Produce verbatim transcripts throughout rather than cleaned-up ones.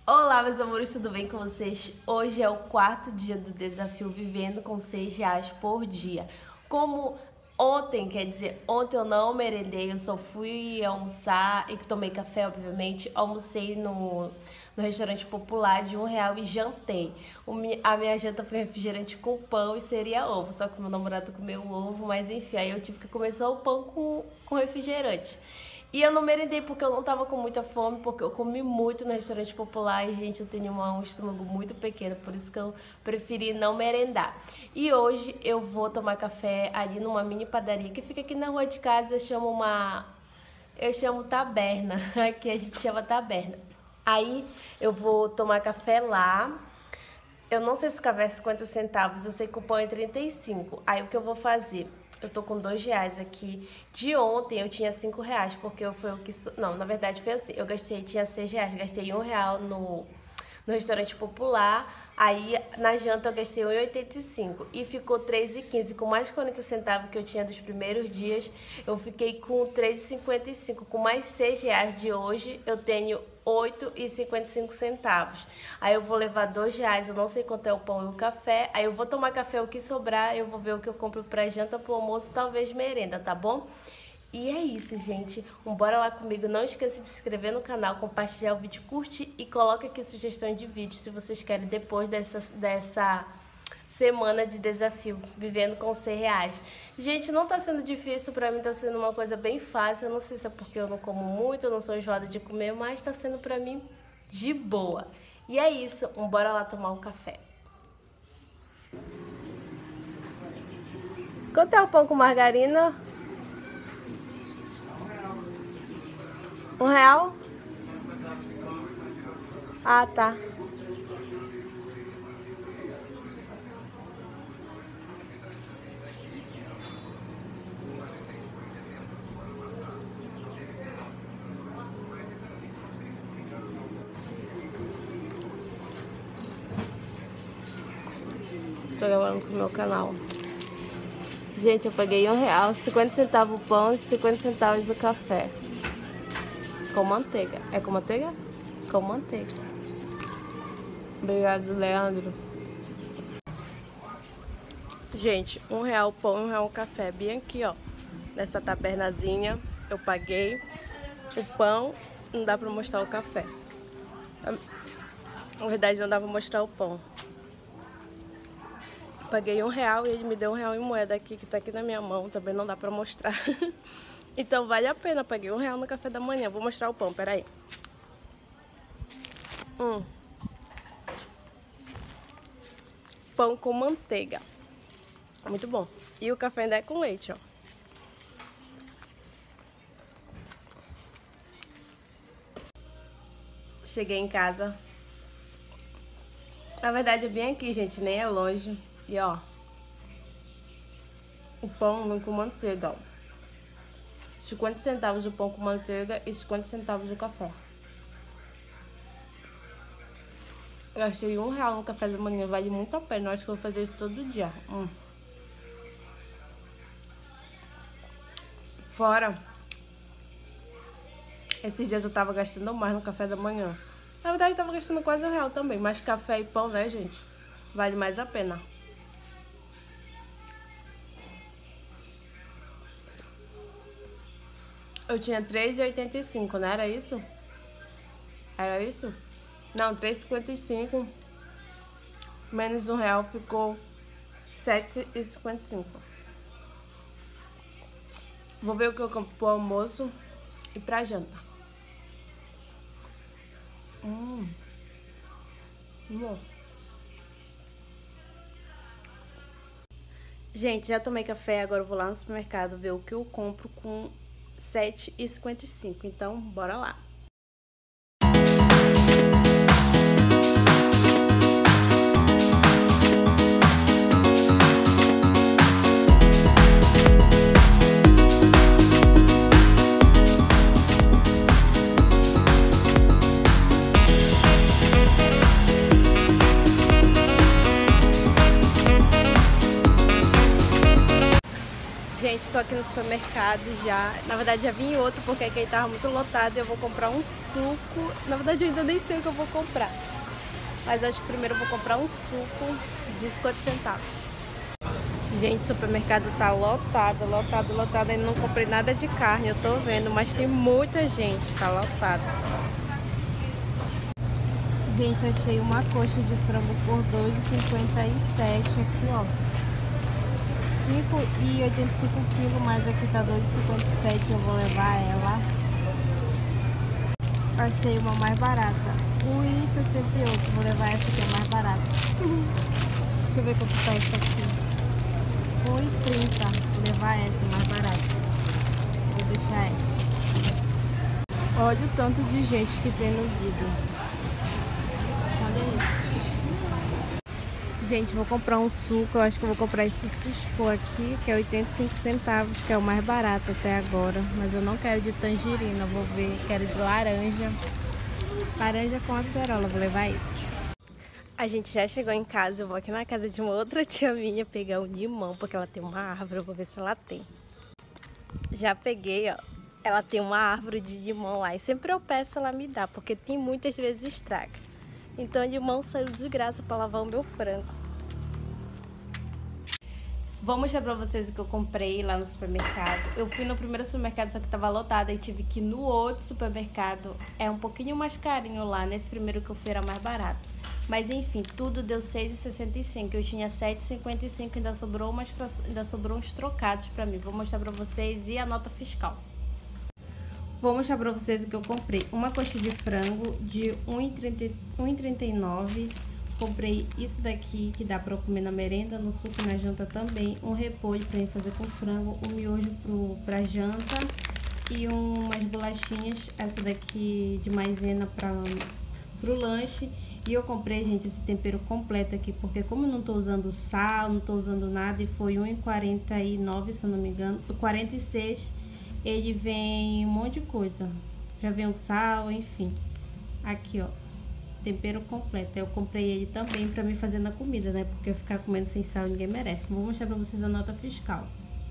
Olá, meus amores, tudo bem com vocês? Hoje é o quarto dia do desafio Vivendo com seis reais por dia. Como ontem, quer dizer, ontem eu não merendei, eu só fui almoçar e tomei café, obviamente. Almocei no, no restaurante popular de um real e jantei. O, a minha janta foi refrigerante com pão e seria ovo, só que meu namorado comeu ovo, mas enfim, aí eu tive que comer só o pão com, com refrigerante. E eu não merendei porque eu não tava com muita fome, porque eu comi muito no restaurante popular e, gente, eu tenho uma, um estômago muito pequeno, por isso que eu preferi não merendar. E hoje eu vou tomar café ali numa mini padaria que fica aqui na rua de casa, eu chamo uma... eu chamo taberna, aqui a gente chama taberna. Aí eu vou tomar café lá. Eu não sei se o café é cinquenta centavos, eu sei que o pão é trinta e cinco. Aí o que eu vou fazer? Eu tô com dois reais aqui. De ontem eu tinha cinco reais, porque eu foi o que... Não, na verdade foi assim. Eu gastei, tinha seis reais. Gastei um real no, no restaurante popular. Aí na janta eu gastei um e oitenta e cinco. E ficou três e quinze. Com mais quarenta centavos que eu tinha dos primeiros dias, eu fiquei com três e cinquenta e cinco. Com mais seis reais de hoje, eu tenho oito e cinquenta e cinco centavos. Aí eu vou levar dois reais, eu não sei quanto é o pão e o café. Aí eu vou tomar café, o que sobrar, eu vou ver o que eu compro pra janta, pro almoço, talvez merenda, tá bom? E é isso, gente. Um bora lá comigo. Não esqueça de se inscrever no canal, compartilhar o vídeo, curte e coloca aqui sugestões de vídeo se vocês querem depois dessa... dessa semana de desafio, vivendo com seis reais. Gente, não tá sendo difícil, pra mim tá sendo uma coisa bem fácil. Eu não sei se é porque eu não como muito, eu não sou enjoada de comer, mas tá sendo pra mim de boa. E é isso, um bora lá tomar um café. Quanto é o pão com margarina? Um real? Ah, tá. Tô gravando pro meu canal. Gente, eu paguei um real, cinquenta centavos o pão e cinquenta centavos o café. Com manteiga. É com manteiga? Com manteiga. Obrigado, Leandro. Gente, um real o pão e um real o café. Bem aqui, ó. Nessa tabernazinha eu paguei o pão. Não dá pra mostrar o café. Na verdade, não dá pra mostrar o pão. Paguei um real e ele me deu um real em moeda aqui, que tá aqui na minha mão. Também não dá pra mostrar. Então vale a pena. Paguei um real no café da manhã. Vou mostrar o pão, peraí. Hum. Pão com manteiga. Muito bom. E o café ainda é com leite, ó. Cheguei em casa. Na verdade é bem aqui, gente. Nem é longe. E ó, o pão vem com manteiga, ó. cinquenta centavos o pão com manteiga e cinquenta centavos o café. Eu gastei um real no café da manhã, vale muito a pena. Eu acho que eu vou fazer isso todo dia. Hum. Fora, esses dias eu tava gastando mais no café da manhã. Na verdade eu tava gastando quase um real também, mas café e pão, né, gente? Vale mais a pena. Eu tinha três e oitenta e cinco, não era isso? Era isso? Não, três e cinquenta e cinco. Menos um real ficou sete e cinquenta e cinco. Vou ver o que eu compro pro almoço e pra janta. Hum. Bom. Gente, já tomei café, agora eu vou lá no supermercado ver o que eu compro com sete e cinquenta e cinco. Então, bora lá. Gente, tô tô aqui no supermercado já. Na verdade já vim em outro porque aqui tava muito lotado e eu vou comprar um suco. Na verdade eu ainda nem sei o que eu vou comprar. Mas acho que primeiro eu vou comprar um suco de cinquenta centavos. Gente, o supermercado tá lotado, lotado, lotado. Ainda não comprei nada de carne, eu tô vendo, mas tem muita gente, tá lotado. Gente, achei uma coxa de frango por dois reais e cinquenta e sete aqui, ó. cinco reais e oitenta e cinco quilos, mas aqui tá dois reais e cinquenta e sete, eu vou levar ela. Achei uma mais barata, um real e sessenta e oito, vou levar essa que é mais barata. Deixa eu ver quanto tá essa aqui. um real e trinta, vou levar essa mais barata. Vou deixar essa. Olha o tanto de gente que tem no vídeo. Olha isso. Gente, vou comprar um suco. Eu acho que eu vou comprar esse Frisco aqui, que é oitenta e cinco centavos, que é o mais barato até agora. Mas eu não quero de tangerina, vou ver. Quero de laranja. Laranja com acerola, vou levar esse. A gente já chegou em casa. Eu vou aqui na casa de uma outra tia minha pegar um limão, porque ela tem uma árvore. Eu vou ver se ela tem. Já peguei, ó. Ela tem uma árvore de limão lá. E sempre eu peço, ela me dá, porque tem muitas vezes estraga. Então, o limão saiu de graça para lavar o meu frango. Vou mostrar pra vocês o que eu comprei lá no supermercado. Eu fui no primeiro supermercado, só que tava lotado. Aí tive que ir no outro supermercado. É um pouquinho mais carinho lá. Nesse primeiro que eu fui era mais barato. Mas enfim, tudo deu seis reais e sessenta e cinco. Eu tinha sete reais e cinquenta e cinco. Ainda sobrou, umas, ainda sobrou uns trocados pra mim. Vou mostrar pra vocês e a nota fiscal. Vou mostrar pra vocês o que eu comprei. Uma coxa de frango de um real e trinta e nove. Comprei isso daqui, que dá pra eu comer na merenda, no suco e na janta também. Um repolho pra ir fazer com frango. Um miojo pro, pra janta. E umas bolachinhas, essa daqui de maisena pra, pro lanche. E eu comprei, gente, esse tempero completo aqui, porque como eu não tô usando sal, não tô usando nada, e foi um real e quarenta e nove, se eu não me engano, quarenta e seis. Ele vem um monte de coisa. Já vem o sal, enfim. Aqui, ó. Tempero completo. Eu comprei ele também pra me fazer na comida, né? Porque ficar comendo sem sal ninguém merece. Vou mostrar pra vocês a nota fiscal.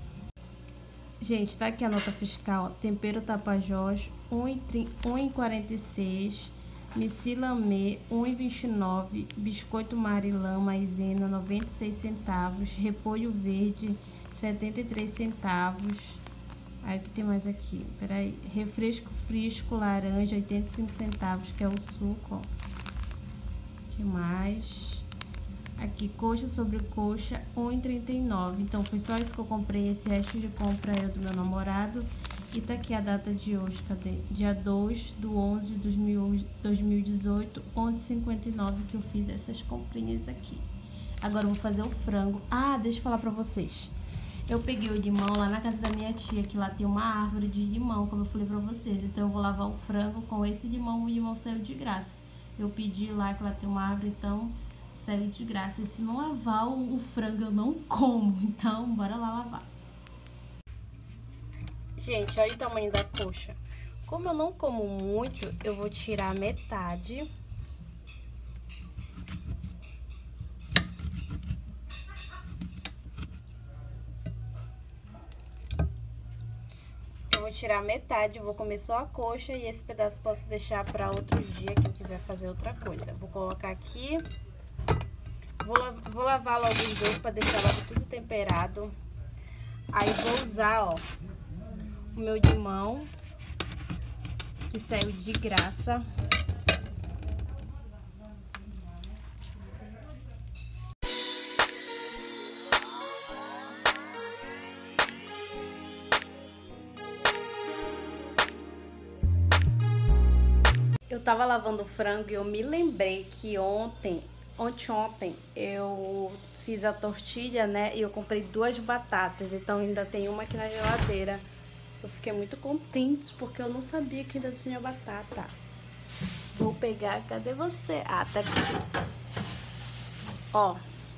Gente, tá aqui a nota fiscal. Tempero Tapajós, um real e quarenta e seis. Miscilamê, um real e vinte e nove. Biscoito Marilã, maisena, noventa e seis centavos. Repolho verde, setenta e três centavos. Aí o que tem mais aqui? Peraí. Refresco Frisco laranja, oitenta e cinco centavos, que é o suco, ó. Que mais? Aqui, coxa sobre coxa, um real e trinta e nove. Então, foi só isso que eu comprei. Esse resto de compra é do meu namorado. E tá aqui a data de hoje, cadê? Dia dois do onze de dois mil e dezoito, onze e cinquenta e nove, que eu fiz essas comprinhas aqui. Agora eu vou fazer o frango. Ah, deixa eu falar pra vocês. Eu peguei o limão lá na casa da minha tia, que lá tem uma árvore de limão, como eu falei pra vocês. Então eu vou lavar o frango com esse limão, o limão saiu de graça. Eu pedi lá que lá tem uma árvore, então saiu de graça. E se não lavar o, o frango, eu não como. Então, bora lá lavar. Gente, olha o tamanho da coxa. Como eu não como muito, eu vou tirar metade. Eu vou tirar metade, vou comer só a coxa e esse pedaço posso deixar para outro dia, que eu quiser fazer outra coisa. Vou colocar aqui. Vou, vou lavar logo os dois para deixar logo tudo temperado. Aí vou usar, ó, o meu limão, que saiu de graça. Eu tava lavando o frango e eu me lembrei que ontem, ontem, ontem, eu fiz a tortilha, né? E eu comprei duas batatas, então ainda tem uma aqui na geladeira. Eu fiquei muito contente porque eu não sabia que ainda tinha batata. Vou pegar, cadê você? Ah, tá aqui. Ó,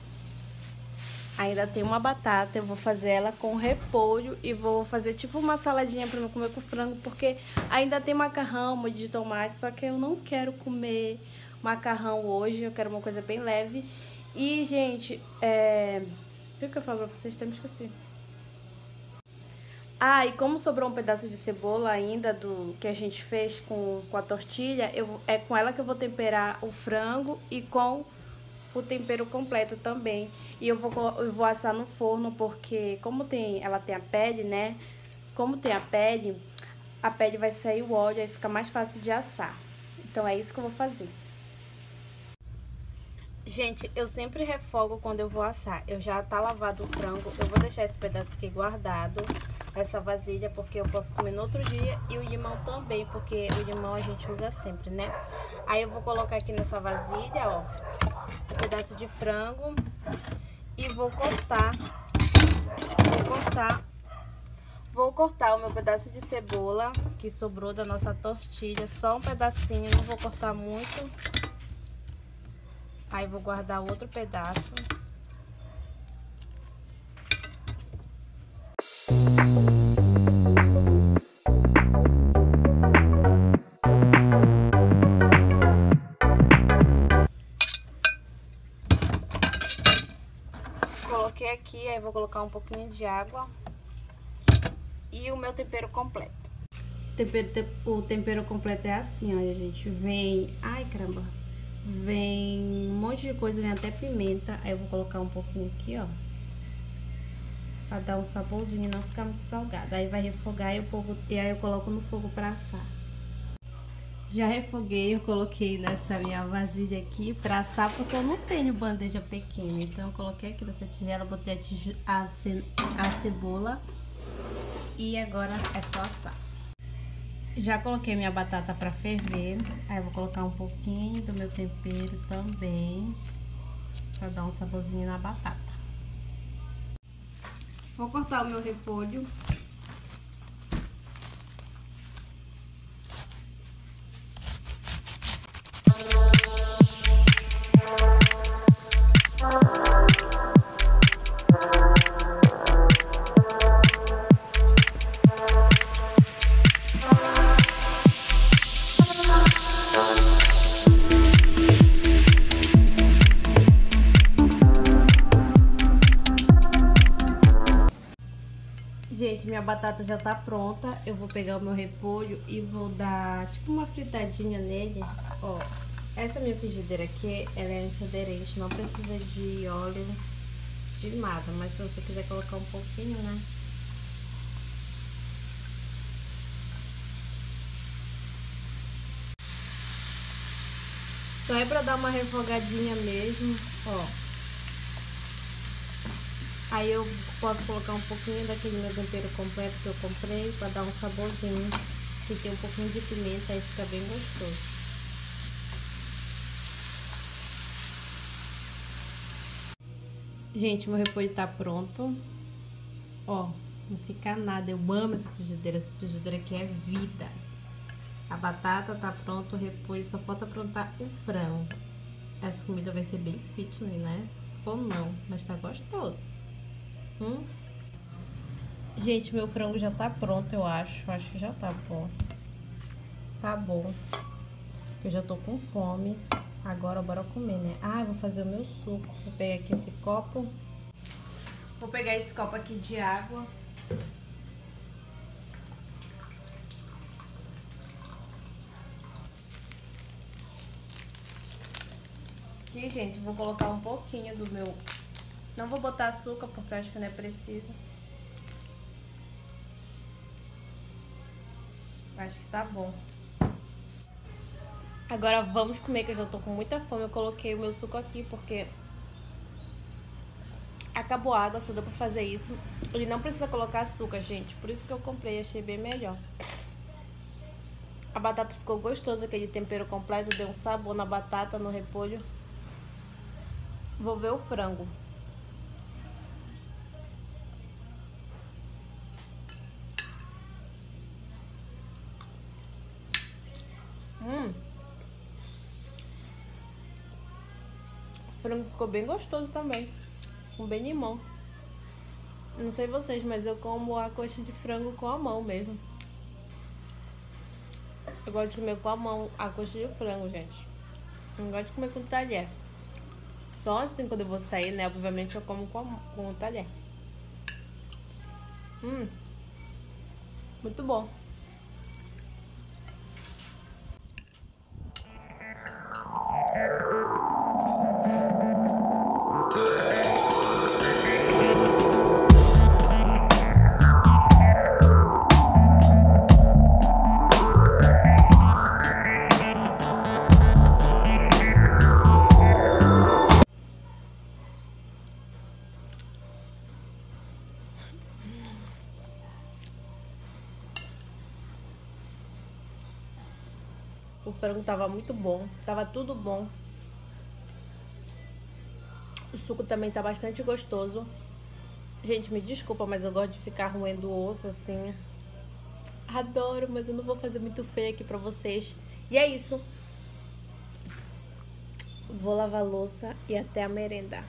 ainda tem uma batata, eu vou fazer ela com repolho e vou fazer tipo uma saladinha pra eu comer com frango, porque ainda tem macarrão, molho de tomate, só que eu não quero comer macarrão hoje, eu quero uma coisa bem leve. E, gente, é... o que eu falo pra vocês? Até me esqueci. Ah, e como sobrou um pedaço de cebola ainda do que a gente fez com, com a tortilha, eu, é com ela que eu vou temperar o frango e com o tempero completo também. E eu vou, eu vou assar no forno porque como tem, ela tem a pele, né? Como tem a pele, a pele vai sair o óleo e fica mais fácil de assar. Então é isso que eu vou fazer. Gente, eu sempre refogo quando eu vou assar. Eu já tá lavado o frango, eu vou deixar esse pedaço aqui guardado, essa vasilha, porque eu posso comer no outro dia, e o limão também, porque o limão a gente usa sempre, né? Aí eu vou colocar aqui nessa vasilha, ó, um pedaço de frango e vou cortar, vou cortar, vou cortar o meu pedaço de cebola que sobrou da nossa tortilha, só um pedacinho, não vou cortar muito. Aí vou guardar outro pedaço. Coloquei aqui, aí vou colocar um pouquinho de água. E o meu tempero completo. Tempero, o tempero completo é assim, olha, gente. Vem... Ai, caramba. Vem um monte de coisa, vem até pimenta. Aí eu vou colocar um pouquinho aqui, ó, pra dar um saborzinho e não ficar muito salgado. Aí vai refogar e, eu pouco, e aí eu coloco no fogo pra assar. Já refoguei, eu coloquei nessa minha vasilha aqui pra assar, porque eu não tenho bandeja pequena. Então eu coloquei aqui nessa tigela, botei a, tig a, ce a cebola e agora é só assar. Já coloquei minha batata pra ferver, aí eu vou colocar um pouquinho do meu tempero também, pra dar um saborzinho na batata. Vou cortar o meu repolho. Gente, minha batata já tá pronta. Eu vou pegar o meu repolho e vou dar tipo uma fritadinha nele. Ó, essa minha frigideira aqui, ela é antiaderente, não precisa de óleo de nada, mas se você quiser colocar um pouquinho, né? Só é pra dar uma refogadinha mesmo, ó. Aí eu posso colocar um pouquinho daquele meu tempero completo que eu comprei pra dar um saborzinho. Que tem um pouquinho de pimenta, aí fica bem gostoso. Gente, meu repolho tá pronto. Ó, não fica nada. Eu amo essa frigideira. Essa frigideira aqui é vida. A batata tá pronta, o repolho, só falta aprontar o frango. Essa comida vai ser bem fitness, né? Ou não, mas tá gostoso. Hum? Gente, meu frango já tá pronto, eu acho. Acho que já tá pronto. Tá bom. Eu já tô com fome. Agora bora comer, né? Ah, eu vou fazer o meu suco. Vou pegar aqui esse copo. Vou pegar esse copo aqui de água. Aqui, gente, vou colocar um pouquinho do meu... Não vou botar açúcar, porque eu acho que não é preciso. Acho que tá bom. Agora vamos comer, que eu já tô com muita fome. Eu coloquei o meu suco aqui, porque... acabou a água, só deu pra fazer isso. Ele não precisa colocar açúcar, gente. Por isso que eu comprei, achei bem melhor. A batata ficou gostosa, aquele tempero completo. Deu um sabor na batata, no repolho. Vou ver o frango. Hum. O frango ficou bem gostoso também. Com bem limão. Não sei vocês, mas eu como a coxa de frango com a mão mesmo. Eu gosto de comer com a mão a coxa de frango, gente. Eu não gosto de comer com talher. Só assim quando eu vou sair, né? Obviamente eu como com, a, com o talher. Hum. Muito bom. O frango tava muito bom, tava tudo bom. O suco também tá bastante gostoso. Gente, me desculpa, mas eu gosto de ficar roendo o osso assim. Adoro, mas eu não vou fazer muito feio aqui pra vocês. E é isso. Vou lavar a louça e até a merenda.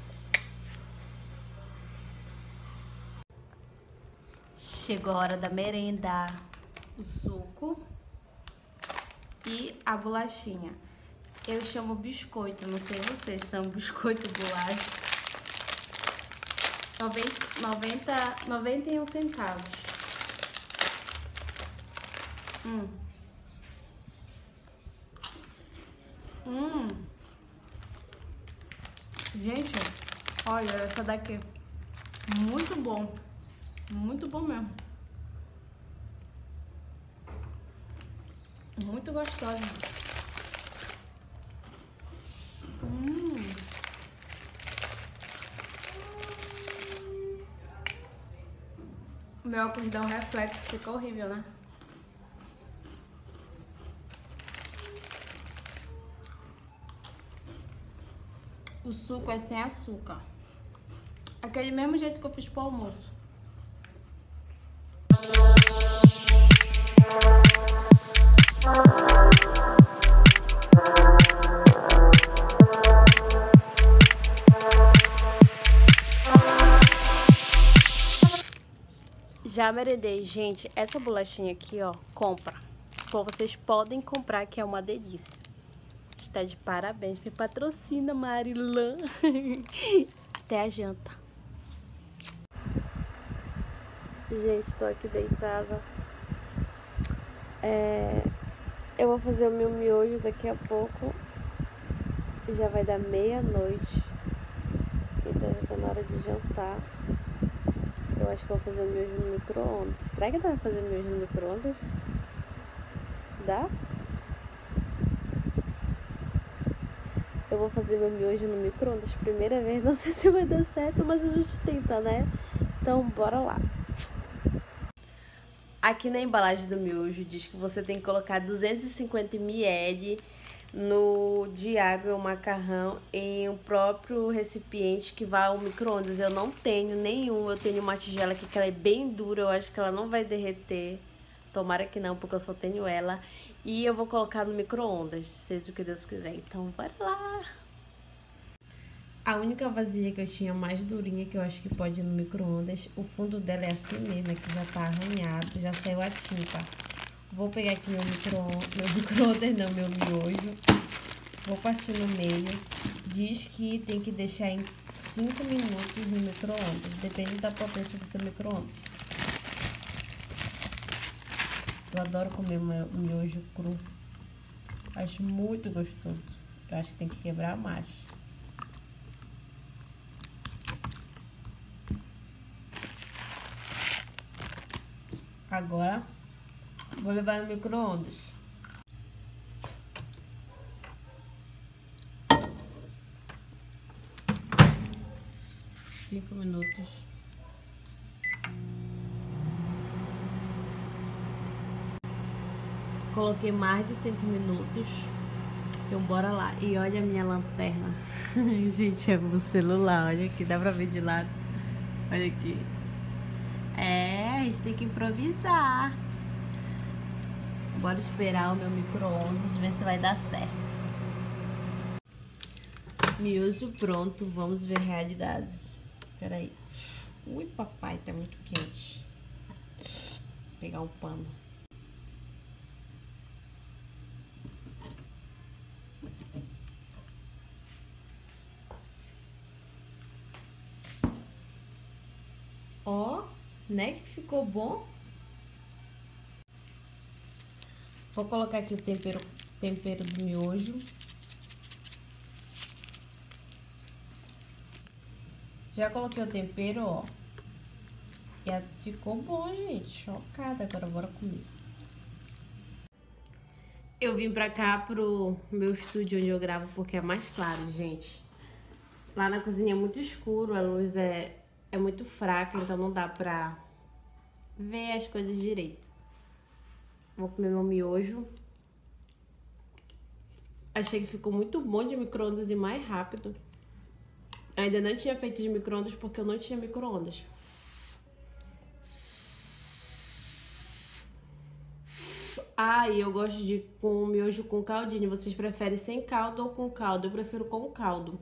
Chegou a hora da merenda. O suco e a bolachinha. Eu chamo biscoito, não sei vocês, são biscoito bolacha. noventa, noventa e um centavos. Hum. Hum. Gente, olha essa daqui. Muito bom. Muito bom mesmo. Muito gostosa. Hum. O meu óculos dá um reflexo, fica horrível, né? O suco é sem açúcar. Aquele mesmo jeito que eu fiz pro almoço. Já merendei, gente. Essa bolachinha aqui, ó, compra. Pô, vocês podem comprar, que é uma delícia. Está de parabéns. Me patrocina, Marilã. Até a janta. Gente, estou aqui deitada. É... Eu vou fazer o meu miojo daqui a pouco. Já vai dar meia-noite. Então já tá na hora de jantar. Eu acho que eu vou fazer o miojo no micro-ondas. Será que dá pra fazer miojo no micro-ondas? Dá? Eu vou fazer meu miojo no micro-ondas primeira vez. Não sei se vai dar certo, mas a gente tenta, né? Então, bora lá. Aqui na embalagem do miojo diz que você tem que colocar duzentos e cinquenta mililitros no de água, o macarrão em um próprio recipiente que vai ao micro-ondas. Eu não tenho nenhum, eu tenho uma tigela aqui que ela é bem dura, eu acho que ela não vai derreter. Tomara que não, porque eu só tenho ela. E eu vou colocar no micro-ondas, seja o que Deus quiser. Então, bora lá! A única vasilha que eu tinha mais durinha, que eu acho que pode ir no micro-ondas, o fundo dela é assim mesmo, que já tá arranhado, já saiu a tinta. Vou pegar aqui meu micro-ondas, meu micro-ondas não, meu miojo. Vou partir no meio. Diz que tem que deixar em cinco minutos no micro-ondas, depende da potência do seu micro-ondas. Eu adoro comer meu miojo cru. Acho muito gostoso. Eu acho que tem que quebrar mais. Agora, vou levar no micro-ondas. Cinco minutos. Coloquei mais de cinco minutos. Então, bora lá. E olha a minha lanterna. Gente, é meu celular. Olha aqui, dá pra ver de lado. Olha aqui. É, a gente tem que improvisar. Bora esperar o meu micro-ondas, ver se vai dar certo. Miojo pronto, vamos ver realidades. Peraí. Ui, papai, tá muito quente. Vou pegar um pano. Ó, né que ficou bom? Vou colocar aqui o tempero, tempero do miojo. Já coloquei o tempero, ó. E ficou bom, gente. Chocada. Agora bora comer. Eu vim pra cá pro meu estúdio onde eu gravo porque é mais claro, gente. Lá na cozinha é muito escuro, a luz é, é muito fraca, então não dá pra ver as coisas direito. Vou comer meu miojo. Achei que ficou muito bom de micro-ondas e mais rápido. Ainda não tinha feito de micro-ondas porque eu não tinha micro-ondas. Ah, e eu gosto de com miojo com caldinho. Vocês preferem sem caldo ou com caldo? Eu prefiro com caldo.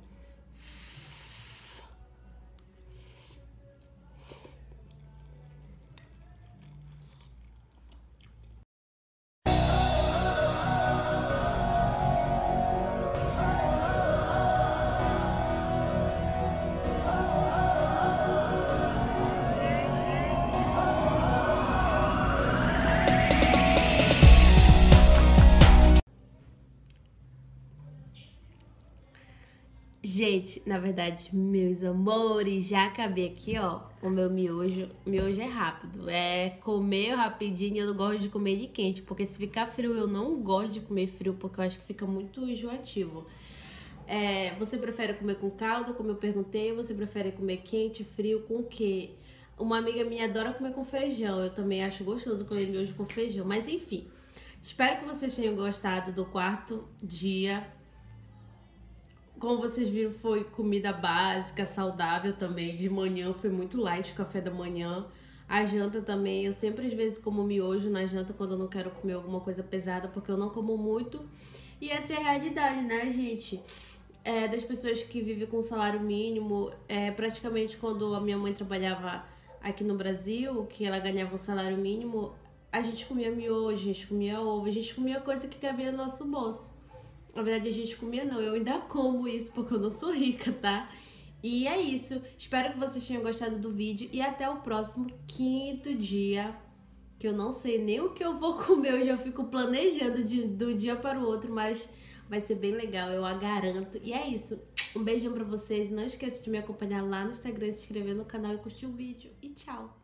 Gente, na verdade, meus amores, já acabei aqui, ó, o meu miojo. Miojo é rápido, é comer rapidinho. Eu não gosto de comer ele quente, porque se ficar frio, eu não gosto de comer frio, porque eu acho que fica muito enjoativo. É, você prefere comer com caldo, como eu perguntei, ou você prefere comer quente, frio, com o quê? Uma amiga minha adora comer com feijão, eu também acho gostoso comer miojo com feijão, mas enfim. Espero que vocês tenham gostado do quarto dia. Como vocês viram, foi comida básica, saudável também. De manhã foi muito light o café da manhã. A janta também, eu sempre às vezes como miojo na janta quando eu não quero comer alguma coisa pesada, porque eu não como muito. E essa é a realidade, né, gente? É, das pessoas que vivem com salário mínimo. É, praticamente quando a minha mãe trabalhava aqui no Brasil, que ela ganhava um salário mínimo, a gente comia miojo, a gente comia ovo, a gente comia coisa que cabia no nosso bolso. Na verdade, a gente comia não, eu ainda como isso porque eu não sou rica, tá? E é isso. Espero que vocês tenham gostado do vídeo e até o próximo quinto dia, que eu não sei nem o que eu vou comer, eu já fico planejando de, do dia para o outro, mas vai ser bem legal, eu a garanto. E é isso. Um beijão pra vocês, não esqueça de me acompanhar lá no Instagram, se inscrever no canal e curtir o vídeo. E tchau!